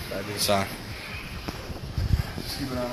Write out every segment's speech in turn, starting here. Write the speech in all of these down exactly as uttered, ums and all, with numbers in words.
It's on. Just keep it on.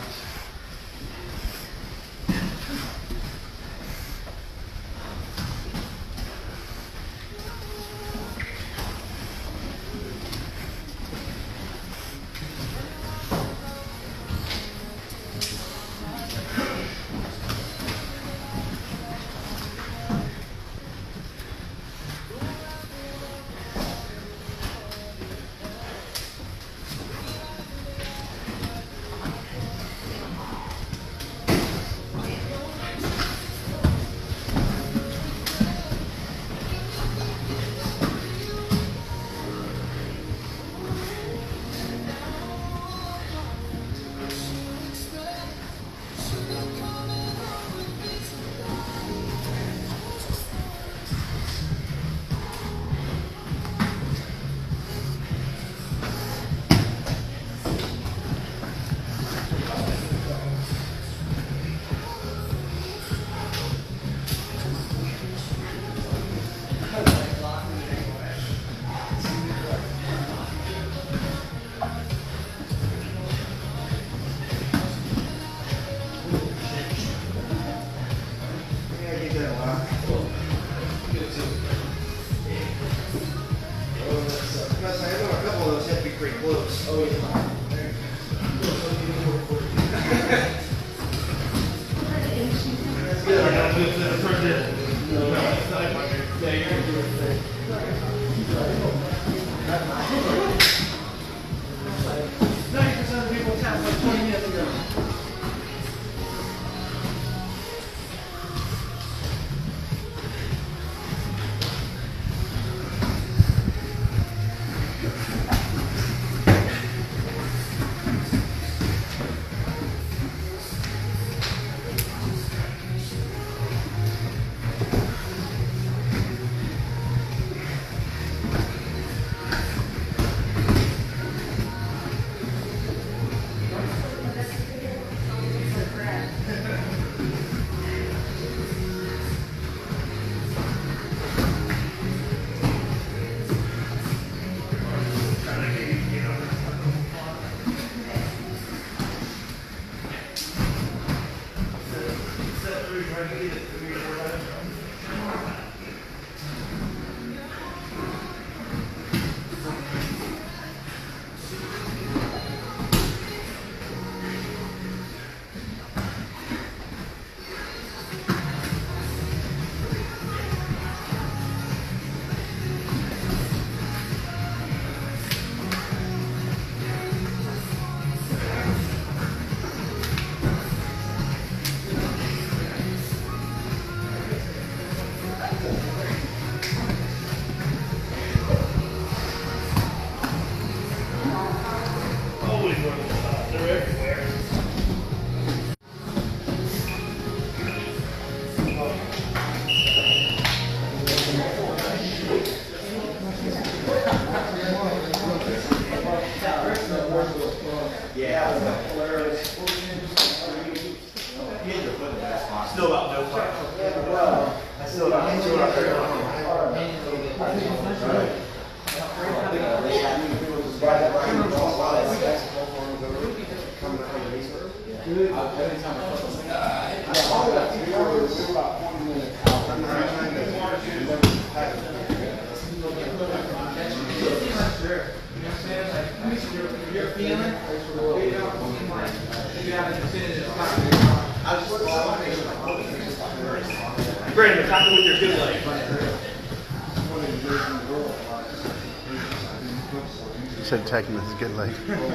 Still about no fun. I still about two hundred. You're feeling? Brandon, attack with your good leg. You said attacking with his good leg.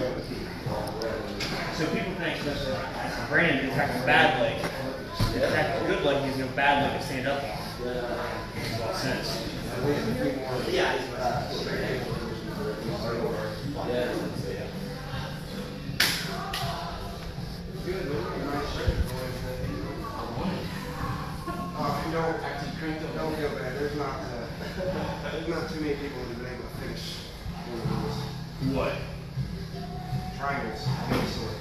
So people think Brandon is attacking a bad leg. Attacking a good leg, he's a bad leg to stand up on. Makes a lot of sense. Yeah. Don't, don't feel bad. There's not, uh, there's not too many people who've been able to finish one of those. What? Triangles of any sort.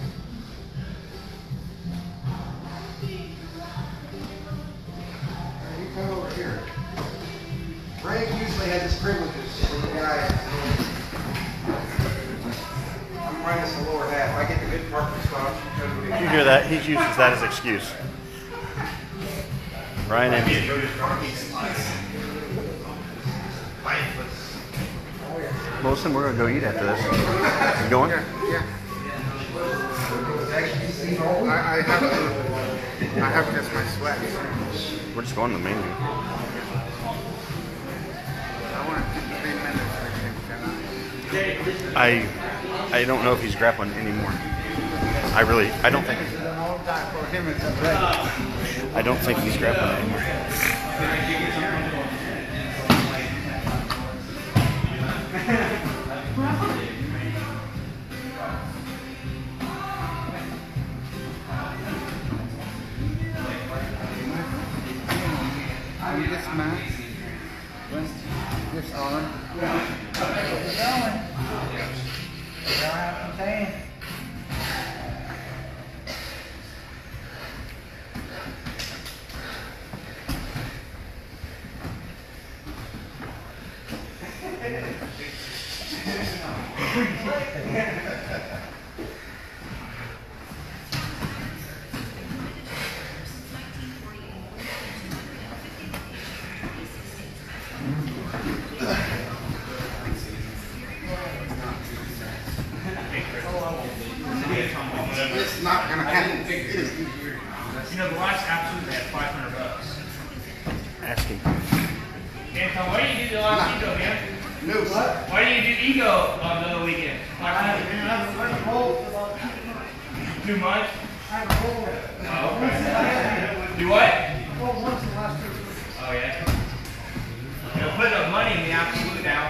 Alright, you come over here. Frank usually has his privileges. The guy. I'm minus the lower half. I get the good parking spots. You hear that? He uses that as excuse. Ryan and Wilson, we're gonna go eat after this. You going? Yeah. I, I have to. I have to get my sweats. We're just going to the menu. I want fifteen minutes. I I don't know if he's grappling anymore. I really I don't think I don't think he's grappling anymore. This match, this on. How's it going? You know what I'm saying? It's not gonna happen. You know, the last absolutely had five hundred bucks. Ask him. Anton, why didn't you do the last ego, man? No, what? Why didn't you do ego on the other weekend? Five hundred. Too much? Oh, okay. Do what? Oh, yeah. You're putting up money in the absolute now.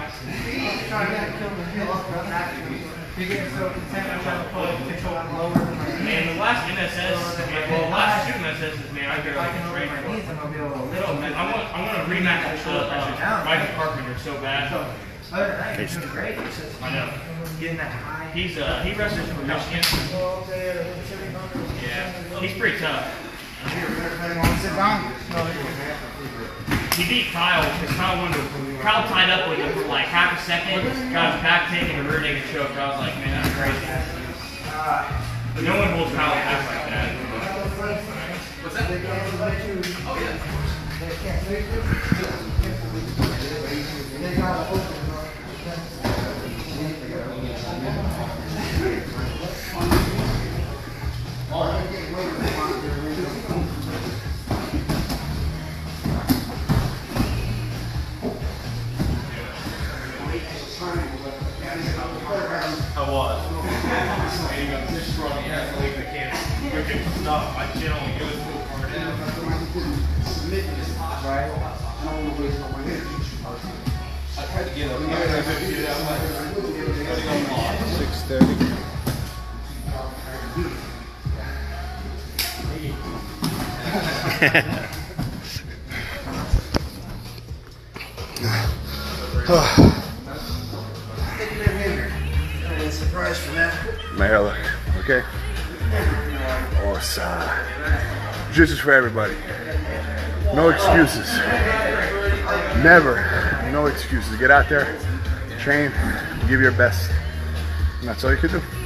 You get so content with trying to pull it, control it lower than my knees. And the last M S S, well, the last two M S S's, man, I If barely I can trained lower my for. knees, I'm gonna be able to lift. No, man, I want, I want to rematch with uh, uh, Michael Carpenter so bad. So, other than that, you're doing great. It's just I know. getting that high. He's uh, he wrestles from Michigan. Yeah, he's pretty tough. Sit down. He beat Kyle because Kyle wanted to, Kyle tied up with him for like half a second, got his back taken and rear naked choke. I was like, man, that's crazy. No one holds Kyle back like that. What's that? Oh yeah. I was. This strong athlete that can't freaking stop. My chin only goes so far down. Right? I don't want to waste all my energy. I tried to get up. Six thirty. Surprise for that. My hair look okay. Awesome. Jiu-jitsu's for everybody. No excuses. Never. No excuses. Get out there, train, give your best. And that's all you can do.